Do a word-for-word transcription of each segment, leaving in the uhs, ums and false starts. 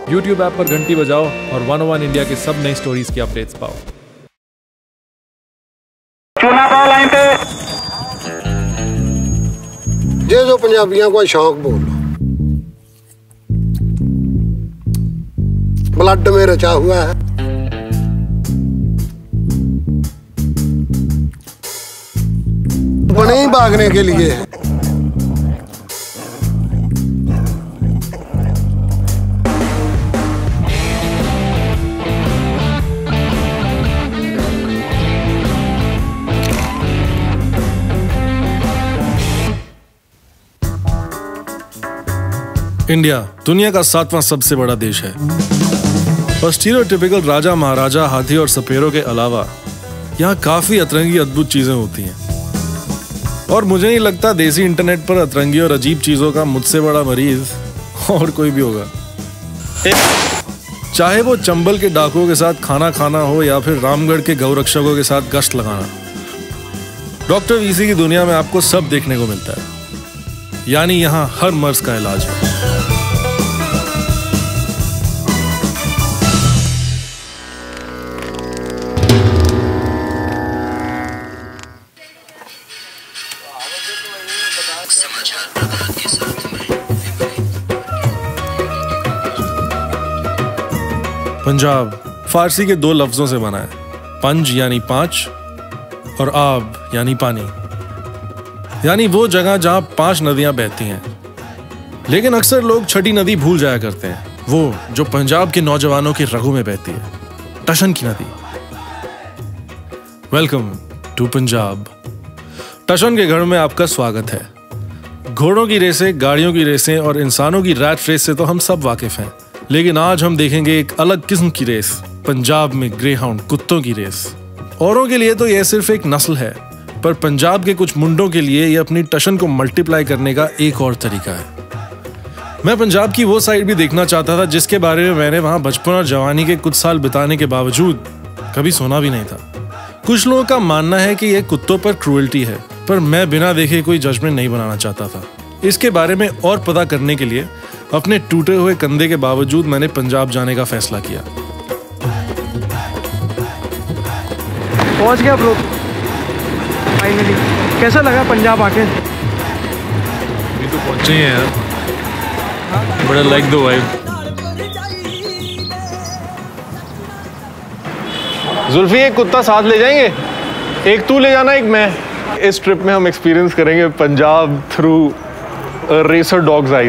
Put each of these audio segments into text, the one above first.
YouTube app पर घंटी बजाओ और वन ओ वन इंडिया के सब नई स्टोरीज की अपडेट्स पाओ। जे जो पंजाबियों को शौक बोल ब्लड में रचा हुआ है। बने ही भागने के लिए है। इंडिया दुनिया का सातवां सबसे बड़ा देश है और स्टीरियोटिपिकल राजा महाराजा हाथी और सपेरों के अलावा यहाँ काफी अतरंगी अद्भुत चीजें होती हैं। और मुझे नहीं लगता देसी इंटरनेट पर अतरंगी और अजीब चीजों का मुझसे बड़ा मरीज और कोई भी होगा। चाहे वो चंबल के डाकुओं के साथ खाना खाना हो या फिर रामगढ़ के गौरक्षकों के साथ गश्त लगाना, डॉक्टर वीसी की दुनिया में आपको सब देखने को मिलता है। यानी यहाँ हर मर्ज का इलाज है। पंजाब फारसी के दो लफ्जों से बना है, पंज यानी पांच और आब यानी पानी, यानी वो जगह जहां पांच नदियां बहती हैं। लेकिन अक्सर लोग छठी नदी भूल जाया करते हैं, वो जो पंजाब के नौजवानों के रगों में बहती है, टशन की नदी। Welcome to Punjab. टशन के घर में आपका स्वागत है। घोड़ों की रेसें, गाड़ियों की रेसें और इंसानों की रैट रेस से तो हम सब वाकिफ हैं, लेकिन आज हम देखेंगे एक अलग किस्म की रेस, पंजाब में ग्रे हाउंड कुत्तों की रेस। औरों के लिए तो यह सिर्फ एक नस्ल है, पर पंजाब के कुछ मुंडों के लिए यह अपनी टशन को मल्टीप्लाई करने का एक और तरीका है। मैं पंजाब की वो साइड भी देखना चाहता था जिसके बारे में मैंने वहां बचपन और जवानी के कुछ साल बिताने के बावजूद कभी सुना भी नहीं था। कुछ लोगों का मानना है कि यह कुत्तों पर क्रूएल्टी है, पर मैं बिना देखे कोई जजमेंट नहीं बनाना चाहता था। इसके बारे में और पता करने के लिए अपने टूटे हुए कंधे के बावजूद मैंने पंजाब जाने का फैसला किया। पहुंच गया ब्रो फाइनली। कैसा लगा पंजाब आके? अभी तो पहुंचे हैं यार, बड़ा लाइक द वाइब। जुल्फी एक कुत्ता साथ ले जाएंगे, एक तू ले जाना एक मैं। इस ट्रिप में हम एक्सपीरियंस करेंगे Punjab through racer dogs eyes.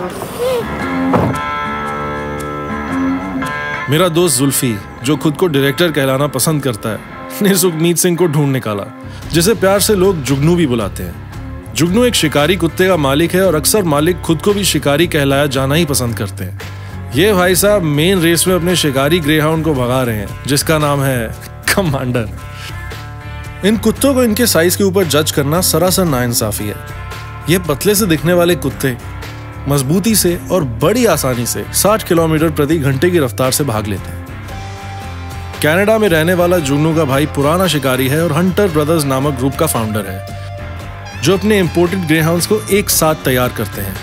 मेरा दोस्त जुल्फी, जो खुद को डायरेक्टर कहलाना पसंद करता है, ने सुखमीत सिंह को ढूंढ निकाला, जिसे प्यार से लोग जुगनू भी बुलाते हैं। जुगनू एक शिकारी कुत्ते का मालिक है और अक्सर मालिक खुद को भी शिकारी कहलाया जाना ही पसंद करते हैं। ये भाई साहब मेन रेस में अपने शिकारी ग्रे हाउंड को भगा रहे हैं, जिसका नाम है कमांडर। इन कुत्तों को इनके साइज के ऊपर जज करना सरासर नाइंसाफी है। ये पतले से दिखने वाले कुत्ते मजबूती से और बड़ी आसानी से साठ किलोमीटर प्रति घंटे की रफ्तार से भाग लेते हैं। कनाडा में रहने वाला जुगनू का भाई पुराना शिकारी है और हंटर ब्रदर्स नामक ग्रुप का फाउंडर है, जो अपने इंपोर्टेड ग्रे हाउंड्स को एक साथ तैयार करते हैं।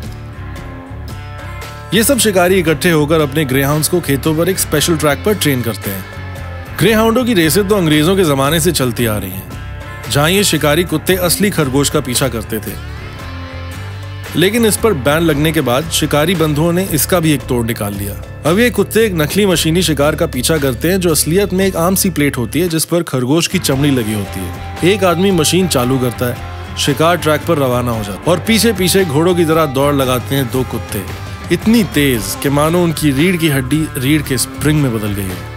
ये सब शिकारी इकट्ठे होकर अपने ग्रे हाउंड्स को खेतों पर एक स्पेशल ट्रैक पर ट्रेन करते हैं। ग्रे हाउंडों की रेसें तो अंग्रेजों के जमाने से चलती आ रही हैं, जहां ये शिकारी कुत्ते असली खरगोश का पीछा करते थे। लेकिन इस पर बैन लगने के बाद शिकारी बंधुओं ने इसका भी एक तोड़ निकाल लिया। अब ये कुत्ते एक नकली मशीनी शिकार का पीछा करते हैं, जो असलियत में एक आम सी प्लेट होती है जिस पर खरगोश की चमड़ी लगी होती है। एक आदमी मशीन चालू करता है, शिकार ट्रैक पर रवाना हो जाता है और पीछे पीछे घोड़ों की तरह दौड़ लगाते हैं दो कुत्ते, इतनी तेज कि मानो उनकी रीढ़ की हड्डी रीढ़ के स्प्रिंग में बदल गई है।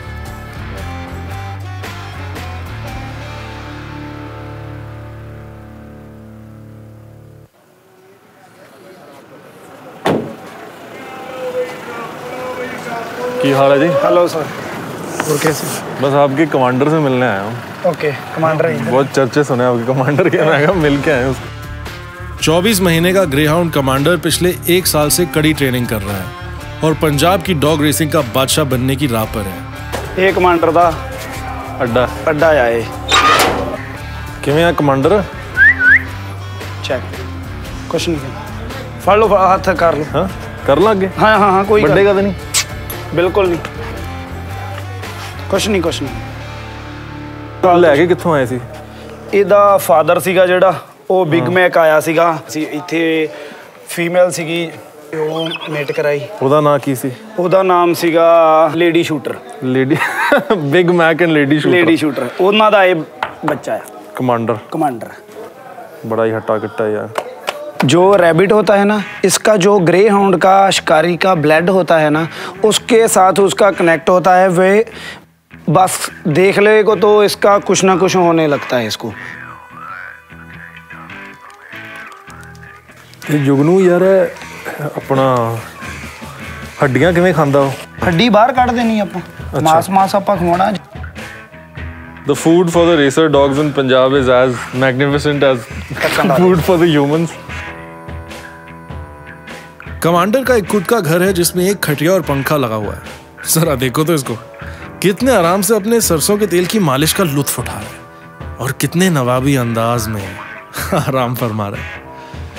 की हाल है जी? Hello sir. और कैसे? बस आपके कमांडर से मिलने आया हूँ। ओके, कमांडर ही। बहुत चर्चे सुने आपके कमांडर के, मैं कहा मिल के आया उसको। चौबीस महीने का ग्रे हाउंड कमांडर पिछले एक साल से कड़ी ट्रेनिंग कर रहा है और पंजाब की डॉग रेसिंग का बादशाह बनने की राह पर है। ये कमांडर दा अड्डा अड्डा आए किवें आ कमांडर? चेक कुछ नहीं, फड़ लो, हाथ कर लो। हाँ कर ला अगे। हाँ हाँ हाँ कोई बड्डेगा तो नहीं? ਬਿਲਕੁਲ ਨਹੀਂ, ਕੁਛ ਨਹੀਂ ਕੁਛ ਨਹੀਂ। ਲੈ ਕੇ ਕਿੱਥੋਂ ਆਏ ਸੀ? ਇਹਦਾ ਫਾਦਰ ਸੀਗਾ ਜਿਹੜਾ, ਉਹ ਬਿਗ ਮੈਕ ਆਇਆ ਸੀਗਾ ਸੀ ਇੱਥੇ, ਫੀਮੇਲ ਸੀਗੀ, ਉਹ ਮੇਟ ਕਰਾਈ। ਉਹਦਾ ਨਾਂ ਕੀ ਸੀ? ਉਹਦਾ ਨਾਮ ਸੀਗਾ lady shooter. Lady big mac and lady shooter. Lady shooter ਉਹਨਾਂ ਦਾ ਇਹ ਬੱਚਾ ਹੈ, कमांडर। कमांडर बड़ा ही हट्टा कट्टा यार। जो रैबिट होता है ना, इसका जो ग्रे हाउंड का शिकारी का ब्लड होता है ना, उसके साथ उसका कनेक्ट होता है। वे बस देख ले को तो इसका कुछ ना कुछ होने लगता है इसको। ये जुगनू यार अपना हड्डियां किवें खांदा? हड्डी बाहर कट देनी आपां, मांस मांस आपां खवाना। The food for the racer dogs in Punjab is as magnificent as food for the humans. Commander का एक खुद का घर है जिसमें एक खटिया और पंखा लगा हुआ है। जरा देखो तो इसको, कितने आराम से अपने सरसों के तेल की मालिश का लुत्फ उठा रहे हैं और कितने नवाबी अंदाज में आराम फरमा रहे हैं।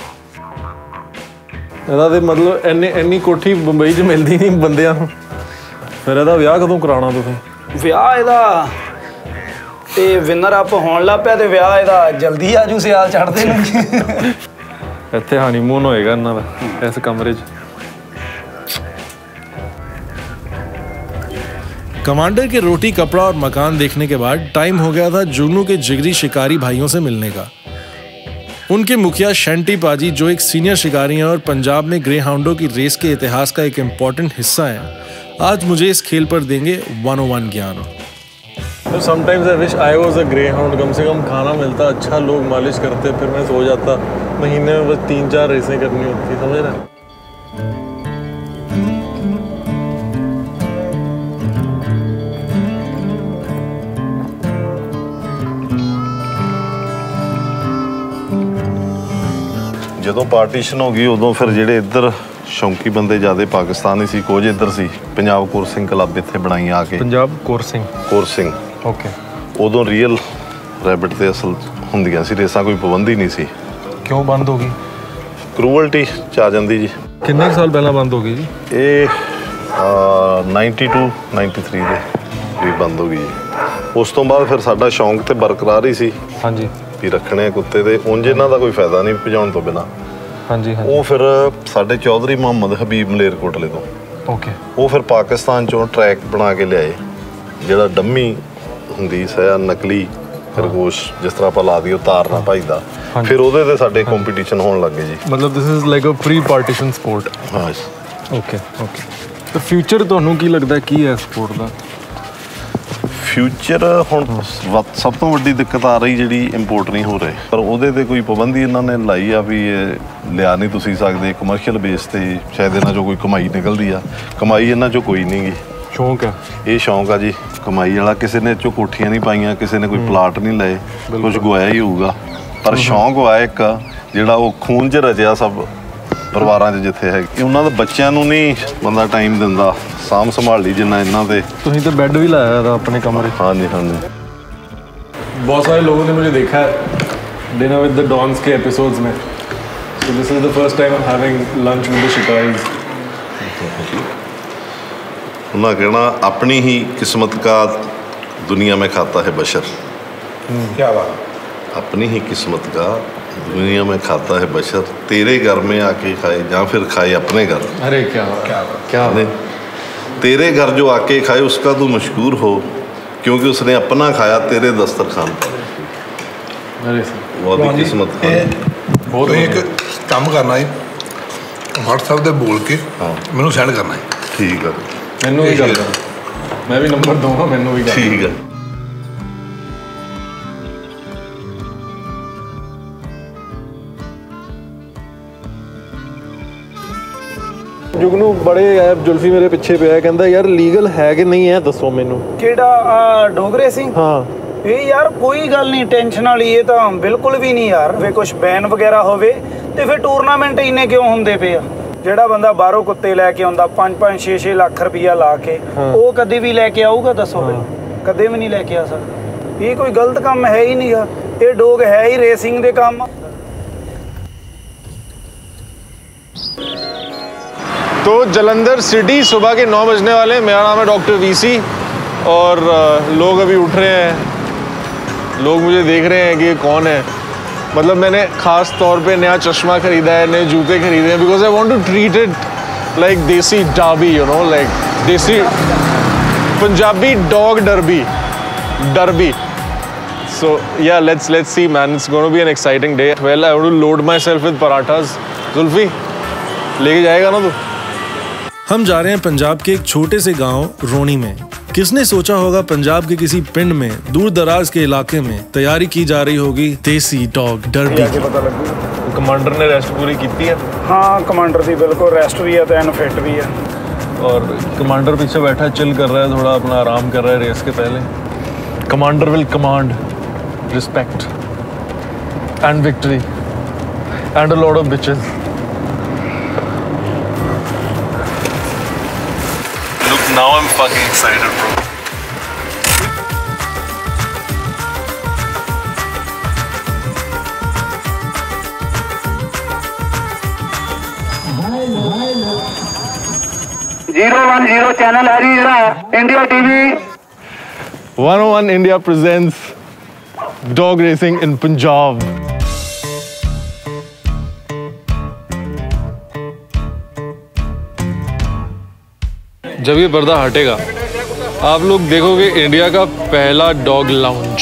ਇਹਦਾ ਤੇ ਮਤਲਬ ਇੰਨੀ ਇੰਨੀ ਕੋਠੀ ਬੰਬਈ 'ਚ ਮਿਲਦੀ ਨਹੀਂ ਬੰਦਿਆਂ ਨੂੰ। ਫਿਰ ਇਹਦਾ ਵਿਆਹ ਕਦੋਂ ਕਰਾਉਣਾ ਤੁਸੀਂ? ਵਿਆਹ ਇਹਦਾ ਤੇ ਵਿਨਰ ਅਪ ਹੋਣ ਲੱਗ ਪਿਆ ਤੇ ਵਿਆਹ ਇਹਦਾ ਜਲਦੀ ਆਜੂ, ਸਿਆਲ ਚੜ੍ਹਦੇ ਨੇ। ਇੱਥੇ ਹਨੀਮੂਨ ਹੋਏਗਾ ਇਹਨਾਂ ਦਾ ਇਸ ਕਮਰੇ 'ਚ। कमांडर के रोटी कपड़ा और मकान देखने के बाद टाइम हो गया था जुगनू के जिगरी शिकारी भाइयों से मिलने का। उनके मुखिया शंटी पाजी, जो एक सीनियर शिकारी हैं और पंजाब में ग्रे हाउंडों की रेस के इतिहास का एक इम्पॉर्टेंट हिस्सा है, आज मुझे इस खेल पर देंगे वन ओ वन ज्ञान। Sometimes I wish I was a greyhound. कम से कम खाना मिलता, अच्छा लोग मालिश करते, फिर मैं सो जाता। महीने में बस तीन चार रेसें करनी होती, समझ रहे? ਜਦੋਂ ਪਾਰਟੀਸ਼ਨ ਹੋ ਗਈ ਉਦੋਂ ਫਿਰ ਜਿਹੜੇ ਇੱਧਰ ਸ਼ੌਂਕੀ ਬੰਦੇ ਜ਼ਿਆਦਾ ਪਾਕਿਸਤਾਨੀ ਸੀ, ਕੁਝ ਇੱਧਰ ਸੀ। ਪੰਜਾਬ ਕੋਰਸਿੰਗ ਕਲੱਬ ਇੱਥੇ ਬਣਾਈ ਆ ਕੇ। Punjab coursing coursing okay. ਉਦੋਂ ਰੀਅਲ ਰੈਬਿਟ ਤੇ ਅਸਲ ਹੁੰਦੀਆਂ ਸੀ ਰੇਸਾਂ, ਕੋਈ ਪਾਬੰਦੀ ਨਹੀਂ ਸੀ। ਕਿਉਂ ਬੰਦ ਹੋ ਗਈ? ਕਰੂਅਲਟੀ ਚ ਆ ਜਾਂਦੀ ਜੀ। ਕਿੰਨੇ ਸਾਲ ਪਹਿਲਾਂ ਬੰਦ ਹੋ ਗਈ ਜੀ? ਇਹ ਨਾਈਨਟੀ ਟੂ ਨਾਈਨਟੀ ਥ੍ਰੀ ਦੇ ਵੀ ਬੰਦ ਹੋ ਗਈ ਜੀ। ਉਸ ਤੋਂ ਬਾਅਦ ਫਿਰ ਸਾਡਾ ਸ਼ੌਂਕ ਤੇ ਬਰਕਰਾਰ ਹੀ ਸੀ। ਹਾਂਜੀ, ਵੀ ਰੱਖਣੇ ਕੁੱਤੇ ਦੇ, ਉਂਝ ਇਹਨਾਂ ਦਾ ਕੋਈ ਫਾਇਦਾ ਨਹੀਂ ਭਜਾਉਣ ਤੋਂ ਬਿਨਾਂ। ਹਾਂਜੀ ਹਾਂਜੀ। ਉਹ ਫਿਰ ਸਾਡੇ ਚੌਧਰੀ ਮੁਹੰਮਦ ਹਬੀਬ ਮਲੇਰਕੋਟਲੇ ਤੋਂ ਓਕੇ, ਉਹ ਫਿਰ ਪਾਕਿਸਤਾਨ ਚੋਂ ਟਰੈਕ ਬਣਾ ਕੇ ਲਿਆਏ, ਜਿਹੜਾ ਡੰਮੀ ਹੁੰਦੀ ਸਿਆ ਨਕਲੀ ਖਰਗੋਸ਼, ਜਿਸ ਤਰ੍ਹਾਂ ਆਪਾਂ ਲਾ ਦਈਏ ਤਾਰ ਨਾਲ ਭਜਦਾ। ਫਿਰ ਉਹਦੇ ਤੇ ਸਾਡੇ ਕੰਪੀਟੀਸ਼ਨ ਹੋਣ ਲੱਗੇ ਜੀ। ਮਤਲਬ this is like a pre partition sport. ਹਾਂ ਓਕੇ ਓਕੇ। ਤੇ ਫਿਊਚਰ ਤੁਹਾਨੂੰ ਕੀ ਲੱਗਦਾ ਕੀ ਹੈ ਸਪੋਰਟ ਦਾ? ਫਿਊਚਰ ਹੁਣ ਸਭ ਤੋਂ ਵੱਡੀ ਦਿੱਕਤ ਆ ਰਹੀ ਜਿਹੜੀ ਇੰਪੋਰਟ ਨਹੀਂ ਹੋ ਰਹੇ, ਪਰ ਉਹਦੇ ਤੇ ਕੋਈ ਪਾਬੰਦੀ ਇਹਨਾਂ ਨੇ ਲਾਈ ਆ ਵੀ ਇਹ ਲਿਆ ਨਹੀਂ ਤੁਸੀਂ ਸਕਦੇ ਕਮਰਸ਼ੀਅਲ ਬੇਸ ਤੇ। ਸ਼ਾਇਦ ਇਹਨਾਂ ਚੋਂ ਕੋਈ ਕਮਾਈ ਨਿਕਲਦੀ ਆ, ਕਮਾਈ ਇਹਨਾਂ ਚੋਂ ਕੋਈ ਨਹੀਂ ਗੀ। ਸ਼ੌਂਕ ਆ ਇਹ, ਸ਼ੌਂਕ ਆ ਜੀ ਕਮਾਈ ਵਾਲਾ। ਕਿਸੇ ਨੇ ਚੋਂ ਕੋਠੀਆਂ ਨਹੀਂ ਪਾਈਆਂ, ਕਿਸੇ ਨੇ ਕੋਈ ਪਲਾਟ ਨਹੀਂ ਲਏ, ਕੁਝ ਗਵਾਇਆ ਹੀ ਹੋਊਗਾ, ਪਰ ਸ਼ੌਂਕ ਵਾ ਇੱਕ ਜਿਹੜਾ ਉਹ ਖੂਨ 'ਚ ਰਚਿਆ ਸਭ ਪਰਿਵਾਰਾਂ 'ਚ ਜਿੱਥੇ ਹੈ। ਉਹਨਾਂ ਦੇ ਬੱਚਿਆਂ ਨੂੰ ਨਹੀਂ ਬੰਦਾ ਟਾਈਮ ਦਿੰਦਾ ਸਾਂਭ ਸੰਭਾਲ ਲਈ ਜਿੰਨਾ ਇਹਨਾਂ ਦੇ। ਤੁਸੀਂ ਤਾਂ ਬੈੱਡ ਵੀ ਲਾਇਆ था अपने कमरे? हाँ जी हाँ जी। बहुत सारे लोगों ने मुझे देखा है डिनर विद द डॉन्स के एपिसोड्स में, so this is the first time I'm having lunch with the शिकारीज। उन्होंने कहना अपनी ही किस्मत का दुनिया में खाता है बशर। क्या बात? अपनी ही किस्मत का दुनिया में खाता है बशर, तेरे घर में आके खाए या फिर खाए अपने घर। अरे क्या क्या क्या तेरे घर जो आके खाए उसका तू मशहूर हो, क्योंकि उसने अपना खाया तेरे दस्तरखान पर। अरे बहुत ही किस्मत का बहुत एक काम करना है, व्हाट्सएप पे बोल के मैनू सेंड करना है। ठीक है, मैनू भी कर दो, मैं भी नंबर दूंगा, मैनू भी कर। ठीक है। जुगनू बड़े ऐप जुल्फी मेरे पिछे पे है, कहता यार लीगल है कि नहीं है, दसो मैनू। ਕਿਹੜਾ ਡੋਗਰੇ ਸਿੰਘ? हाँ ਇਹ ਯਾਰ ਕੋਈ ਗੱਲ ਨਹੀਂ ਟੈਨਸ਼ਨ ਵਾਲੀ, ਇਹ ਤਾਂ ਬਿਲਕੁਲ ਵੀ ਨਹੀਂ ਯਾਰ। ਵੇ ਕੁਝ ਬੈਨ ਵਗੈਰਾ ਹੋਵੇ ਤੇ ਫਿਰ ਟੂਰਨਾਮੈਂਟ ਇੰਨੇ ਕਿਉਂ ਹੁੰਦੇ ਪਏ ਆ? ਜਿਹੜਾ ਬੰਦਾ ਬਾਹਰੋਂ ਕੁੱਤੇ ਲੈ ਕੇ ਆਉਂਦਾ ਪੰਜ ਪੰਜ ਛੇ ਛੇ ਲੱਖ ਰੁਪਈਆ ਲਾ ਕੇ, ਉਹ ਕਦੇ ਵੀ ਲੈ ਕੇ ਆਊਗਾ? ਦੱਸੋ ਬਈ, ਕਦੇ ਵੀ ਨਹੀਂ ਲੈ ਕੇ ਆ ਸਕਦਾ। ਇਹ ਕੋਈ ਗਲਤ ਕੰਮ ਹੈ ਹੀ ਨਹੀਂਗਾ, ਇਹ ਡੋਗ ਹੈ ਹੀ ਰੇਸਿੰਗ ਦੇ ਕੰਮ। तो जलंधर सिटी सुबह के नौ बजने वाले हैं। मेरा नाम है डॉक्टर वीसी और लोग अभी उठ रहे हैं, लोग मुझे देख रहे हैं कि ये कौन है। मतलब मैंने ख़ास तौर पे नया चश्मा ख़रीदा है, नए जूते ख़रीदे हैं, because I want to treat it like desi derby, you know, like desi Punjabi dog derby derby So yeah, let's let's see, man. It's going to be an exciting day. Well, I have to load myself with parathas. Zulfi, लेके जाएगा ना तू? हम जा रहे हैं पंजाब के एक छोटे से गांव रोनी में। किसने सोचा होगा पंजाब के किसी पिंड में दूर दराज के इलाके में तैयारी की जा रही होगी देसी डॉग डर्बी की। कमांडर ने रेस्ट पूरी की है? हाँ, कमांडर दी बिल्कुल रेस्ट भी है तो एन फिट भी है। और कमांडर पीछे बैठा चिल कर रहा है, थोड़ा अपना आराम कर रहा है रेस के पहले। Commander will command respect and victory and a lot of bitches. Look, now I'm fucking excited, bro. zero one zero channel है जी, India TV. one oh one India presents Dog racing in Punjab. जब ये पर्दा हटेगा आप लोग देखोगे India का पहला dog lounge.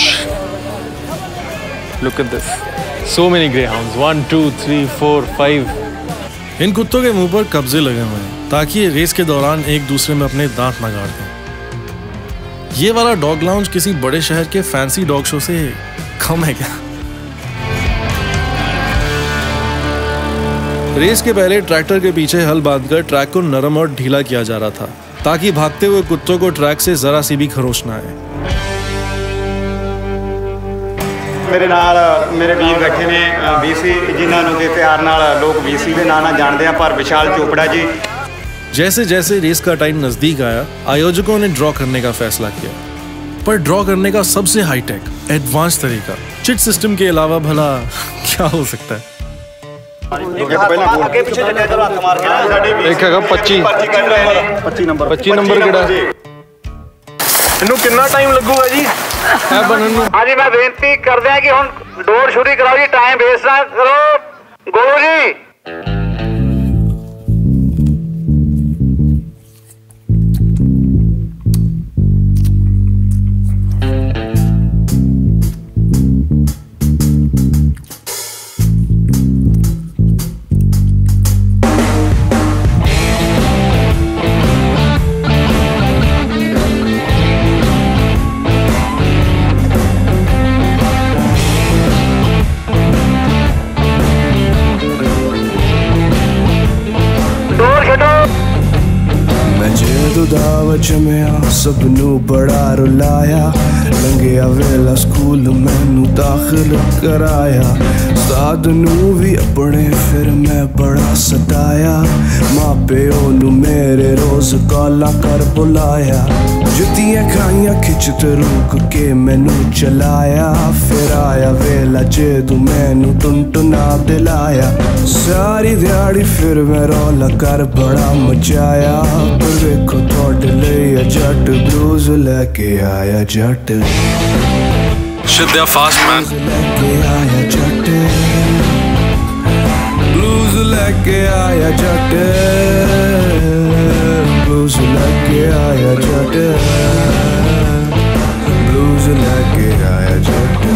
Look at this. So many greyhounds. One, two, three, four, five. इन कुत्तों के मुंह पर कब्जे लगे हुए हैं ताकि ये रेस के दौरान एक दूसरे में अपने दांत न गाड़ दें। ये वाला डॉग लाउंज किसी बड़े शहर के फैंसी डॉग शो से कम है क्या? रेस के पहले ट्रैक्टर के पीछे हल बांधकर ट्रैक को नरम और ढीला किया जा रहा था ताकि भागते हुए कुत्तों को ट्रैक से जरा सी भी खरोच ना आए। मेरे नाल मेरे वीर बैठे ने वीसी, जिन्होंने के प्यार नाल लोग वीसी के नाम ना जानते हैं, पर विशाल चोपड़ा जी। जैसे जैसे रेस का टाइम नजदीक आया आयोजकों ने ड्रॉ करने का फैसला किया, पर ड्रॉ करने का सबसे हाईटेक एडवांस तरीका चिट सिस्टम के अलावा भला क्या हो सकता है? एक हैगा पच्ची पच्ची नंबर पच्ची नंबर केड़ा इन्नू कितना टाइम लगूगा जी है बनन नू? हाँ जी, मैं बेनती कर दिया कि हुण दौड़ शुरू कराओ जी, टाइम वेस्ट ना करो गोलू जी। जमिया सबनू बड़ा रुलाया, लंघिया वेला स्कूल मैनू दाखिल कराया, उस्ताद नू भी अपने फिर मैं बड़ा सताया, माँ प्यो नू मेरे रोज काला कर बुलाया, जुतियां खाइयां खिचत रुक के मैनू चलाया, फिर आया वेला जेदू मैनू टुनटुना दिलाया, सारी दिहाड़ी फिर मैं रौला कर बड़ा मचाया, पर देखो थोड़े ले जट ब्लूज लेके आया जट। Shit, they're fast, man. लेके आया जट, ब्लूज लेके आया जट, ब्लूज लेके आया जट, ब्लूज लेके आया जट।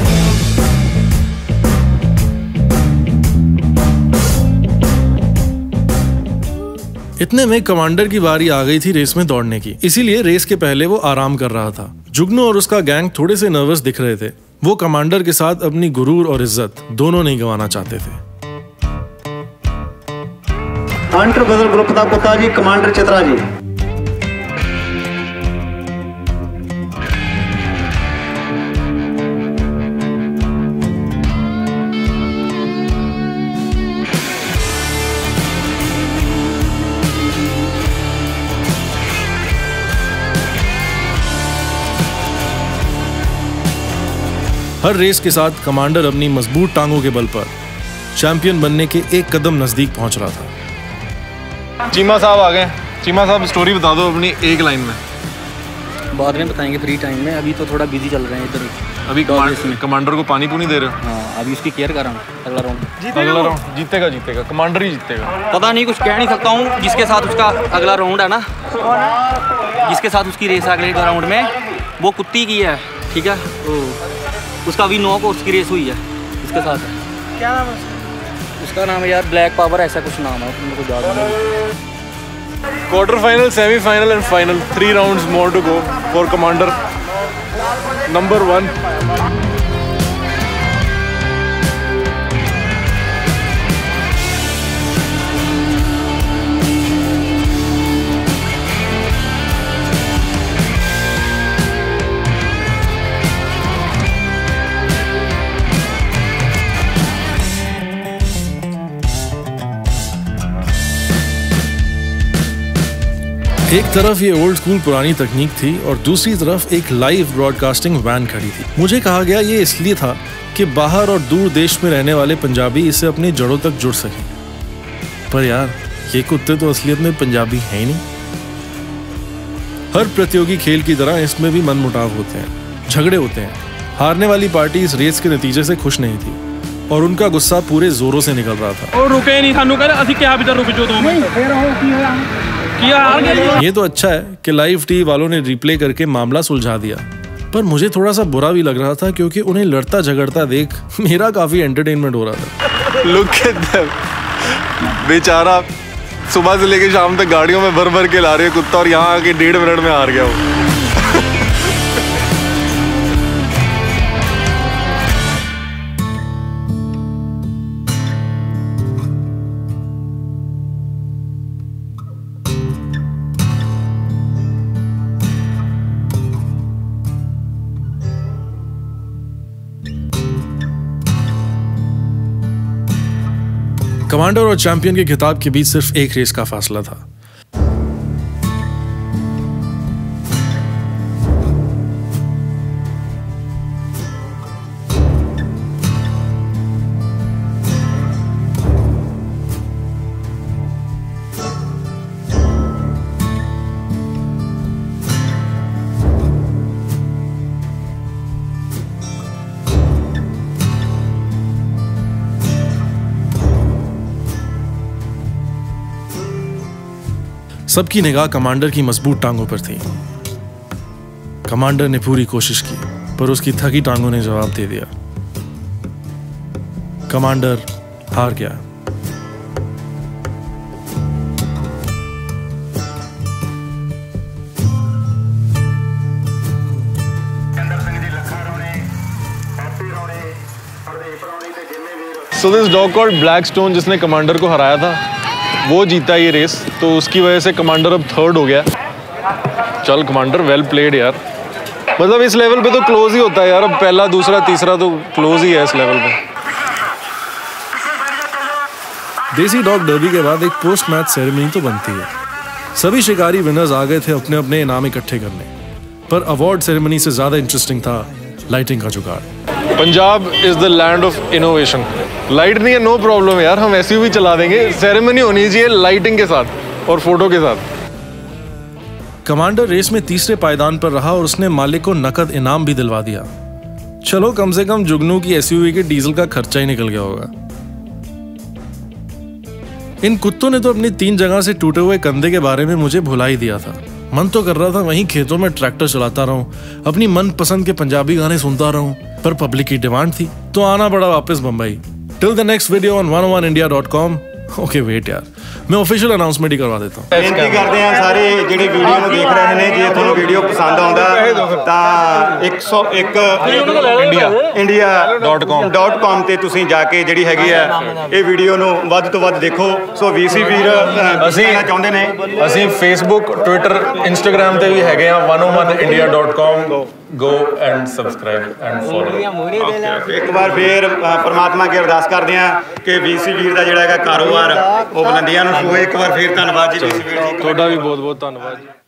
इतने में कमांडर की बारी आ गई थी रेस में दौड़ने की, इसीलिए रेस के पहले वो आराम कर रहा था। जुगनू और उसका गैंग थोड़े से नर्वस दिख रहे थे। वो कमांडर के साथ अपनी गुरूर और इज्जत दोनों नहीं गंवाना चाहते थे। हंटर गजल ग्रुप का कुत्ता जी कमांडर चित्रा जी। हर रेस के साथ कमांडर अपनी मजबूत टांगों के बल पर चैंपियन बनने के एक कदम नजदीक पहुंच रहा था। चीमा साहब आ गए। चीमा साहब स्टोरी बता दो अपनी एक लाइन में। बाद में बताएंगे फ्री टाइम में, अभी तो थोड़ा बिजी चल रहे हैं इधर। अभी कमांडर कमांडर को पानी पूनी दे रहे हो? हाँ, अभी उसकी केयर कर रहा हूँ। अगला राउंड अगला राउंड जीतेगा जीतेगा कमांडर ही जीतेगा। पता नहीं, कुछ कह नहीं सकता हूँ। जिसके साथ उसका अगला राउंड है ना, जिसके साथ उसकी रेस अगले राउंड में, वो कुत्ती की है, ठीक है। तो उसका अभी नौ कोर्स की रेस हुई है उसके साथ। क्या नाम है उसका? नाम है यार ब्लैक पावर, ऐसा कुछ नाम है, मेरे को याद नहीं। Quarter final, semifinal and final, three rounds more to go for commander number one. एक तरफ ये ओल्ड स्कूल पुरानी तकनीक थी और दूसरी तरफ एक लाइव ब्रॉडकास्टिंग वैन खड़ी थी। मुझे कहा गया ये इसलिए था कि बाहर और दूर देश में रहने वाले पंजाबी इससे अपनी जड़ों तक जुड़ सकें। पर यार, ये कुत्ते तो असलियत में पंजाबी हैं ही नहीं। हर प्रतियोगी खेल की तरह इसमें भी मनमुटाव होते हैं, झगड़े होते हैं। हारने वाली पार्टी इस रेस के नतीजे से खुश नहीं थी और उनका गुस्सा पूरे जोरों से निकल रहा था। और रुके नहीं, सानू कह असि क्या भी रुक जो दो मिनट ये तो अच्छा है कि लाइव टीवी वालों ने रिप्ले करके मामला सुलझा दिया, पर मुझे थोड़ा सा बुरा भी लग रहा था क्योंकि उन्हें लड़ता झगड़ता देख मेरा काफी एंटरटेनमेंट हो रहा था। लुक एट दैम, बेचारा सुबह से लेके शाम तक गाड़ियों में भर भर के ला रहे हैं कुत्ता और यहाँ आके डेढ़ मिनट में हार गया वो। कमांडर और चैंपियन के खिताब के बीच सिर्फ एक रेस का फासला था। सबकी निगाह कमांडर की मजबूत टांगों पर थी। कमांडर ने पूरी कोशिश की, पर उसकी थकी टांगों ने जवाब दे दिया। कमांडर हार गया। So this dog called Blackstone, जिसने कमांडर को हराया था, वो जीता ये रेस, तो उसकी वजह से कमांडर अब थर्ड हो गया। चल कमांडर, वेल प्लेड यार। मतलब इस लेवल पे तो क्लोज ही होता है यार, अब पहला दूसरा तीसरा तो क्लोज ही है इस लेवल पे। देसी डॉग डर्बी के बाद एक पोस्ट मैच सेरेमनी तो बनती है। सभी शिकारी विनर्स आ गए थे अपने अपने इनाम इकट्ठे करने, पर अवार्ड सेरेमनी से ज्यादा इंटरेस्टिंग था लाइटिंग का जुगाड़। Punjab is the land of innovation. Light नहीं है, नो प्रॉब्लम यार, हम एस यू वी चला देंगे। सेरेमनी होनी चाहिए लाइटिंग के साथ और फोटो के साथ। कमांडर रेस में तीसरे पायदान पर रहा और उसने मालिक को नकद इनाम भी दिलवा दिया। चलो, कम से कम जुगनू की एस यू वी के डीजल का खर्चा ही निकल गया होगा। इन कुत्तों ने तो अपनी तीन जगह से टूटे हुए कंधे के बारे में मुझे भुला ही दिया था। मन तो कर रहा था वहीं खेतों में ट्रैक्टर चलाता रहूं, अपनी मनपसंद के पंजाबी गाने सुनता रहूं, पर पब्लिक की डिमांड थी तो आना पड़ा वापस Bombay. Till the next video on one O one India dot com. Okay wait यार, मैं ऑफिशियल अनाउंसमेंट ही करवा देता हूँ। बेनती करते हैं सारे ਜਿਹੜੇ ਵੀਡੀਓ ਨੂੰ ਦੇਖ ਰਹੇ ਨੇ, ਜੇ ਤੁਹਾਨੂੰ ਵੀਡੀਓ ਪਸੰਦ ਆਉਂਦਾ ਤਾਂ ਇੱਕ ਸੌ ਇੱਕ ਇੰਡੀਆ ਇੰਡੀਆ ਡਾਟ ਕਾਮ ਤੇ ਤੁਸੀਂ ਜਾ ਕੇ ਜਿਹੜੀ ਹੈਗੀ ਆ ਇਹ ਵੀਡੀਓ ਨੂੰ ਵੱਧ ਤੋਂ ਵੱਧ ਦੇਖੋ। ਸੋ ਵੀਸੀ ਵੀਰ ਅਸੀਂ ਚਾਹੁੰਦੇ ਨੇ, ਅਸੀਂ ਫੇਸਬੁੱਕ, ਟਵਿੱਟਰ, ਇੰਸਟਾਗ੍ਰਾਮ ਤੇ ਵੀ ਹੈਗੇ ਆ one oh one india dot com। go and subscribe and follow। ਇੱਕ ਵਾਰ ਫੇਰ ਪਰਮਾਤਮਾ ਅੱਗੇ ਅਰਦਾਸ ਕਰਦੇ ਆ ਕਿ ਵੀਸੀ ਵੀਰ ਦਾ ਜਿਹੜਾ ਹੈਗਾ ਕਾਰੋਬਾਰ ਉਹ ਬੁਲੰਦੀਆਂ ਨੂੰ ਛੂਹੇ। ਇੱਕ ਵਾਰ ਫੇਰ ਧੰਨਵਾਦ ਜੀ ਵੀਸੀ ਵੀਰ ਜੀ, ਤੁਹਾਡਾ ਵੀ ਬਹੁਤ ਬਹੁਤ ਧੰਨਵਾਦ ਜੀ।